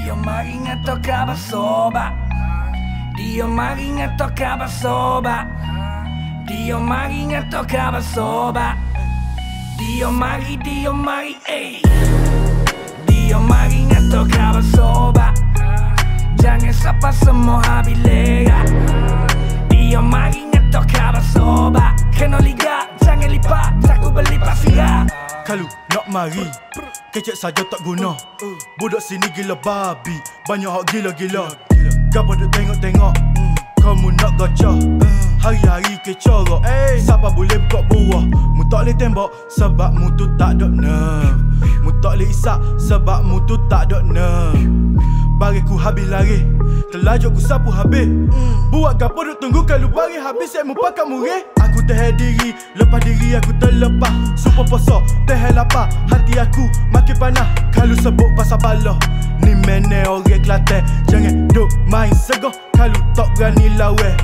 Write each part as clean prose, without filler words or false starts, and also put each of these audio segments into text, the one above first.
Dio Maria toccava soba, Dio Maria toccava soba, Dio Maria toccava soba, Dio Mari, ey. Dio Maria toccava soba, jangan sapa semua habilega. Dio Maria toccava soba, kena liga, jangan lipat, aku beli pasira. Kalau nak mari, kecek saja tak guna. Budak sini gila babi, banyak hak gila-gila. Gapa duk tengok-tengok, kamu nak gacah. Hari-hari kecorak, siapa boleh buka buah. Mu tak boleh tembak, sebab mu tu tak ada nerve. Mu tak boleh isak, sebab mu tu tak ada nerve. Bariku habis lari, terlajuk ku sapu habis. Buat gapo duk tunggu kalau bari habis, saya mu pakat murih. Aku tahan diri, lepas diri aku terlepas. Super poso, tahan lapar, hati aku makin panas. Kalau sebut pasal bala, ni mene orang Kelantan. Jangan duk main segah, kalau tak berani lawan.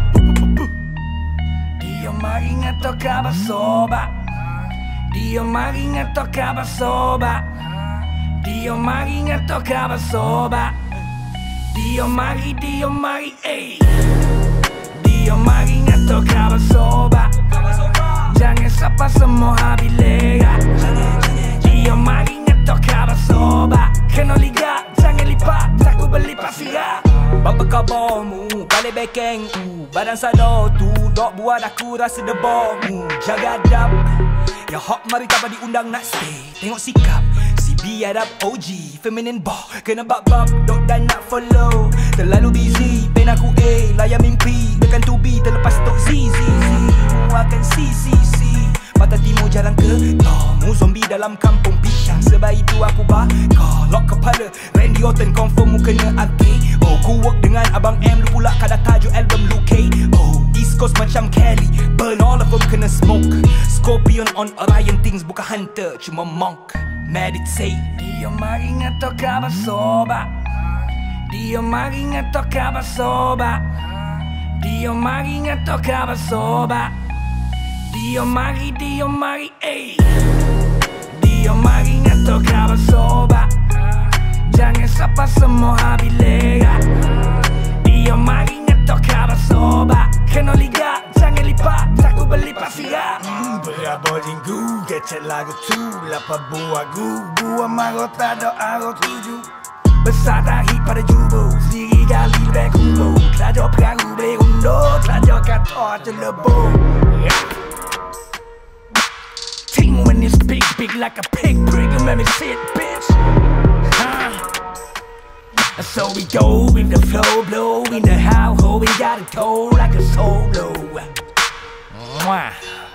Dio Maria toccava soba, Dio Maria toccava soba, Dio Maria toccava soba, Dio Mari, ey. Dio Maria toccava soba, jangan sapa semua habilega. Dio Maria toccava soba, kena liga, jangan lipat, aku beli pasira. Bapa kabarmu, balik bekeng badan sadar tu, dok buat aku rasa debarmu. Jaga adab, ya hak mari tak diundang nak stay. Tengok sikap, si biadab OG, feminine bar, kena bab-bab, dok dan nak follow. Terlalu busy, pen aku layan mimpi, dekan to be, terlepas tok ZZZ. Mu akan see. Mata timur jarang ke tamu, zombie dalam kampung pisang. Sebab itu aku bakar lock kepala Randy Orton, confirm mu kena arcade. Oh, ku work dengan Abang M, lu pula kada tajuk album Luke K. Oh, East Coast macam Kelly, burn all of them kena smoke. Scorpion on Orion, things bukan hunter, cuma monk. Meditate. Dio Maria toccava soba, Dio Maria toccava soba, Dio Maria toccava soba, Dio Mari, ey. Dio Maria toccava soba, jangan sapa semua habilega. Dio Maria toccava soba, kena liga, jangan lipat, aku beli pasira. Berapa minggu kecek lagu tu, lapa buah buah marot ada arot tuju. Besar tahi pada jubo, siri gali lebih kumbo. Telajar perahu berundo, telajar kata jelebo. Ting when it's big like a pig prick, you make me sit, bitch. So we go with the flow, blow in the house, we got it cold like a solo. Mwah.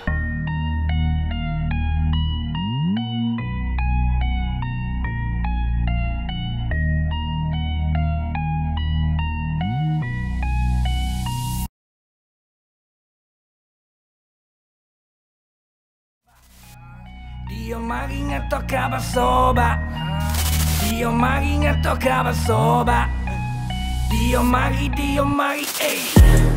Dio Maria toccava soba, Dio Maria toccava soba, Dio Mari, ey.